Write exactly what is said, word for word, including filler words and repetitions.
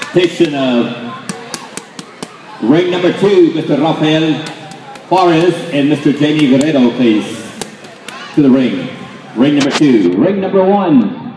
Station of ring number two, Mister Rafael Juarez and Mister Jamie Guerrero, please, to the ring. Ring number two. Ring number one.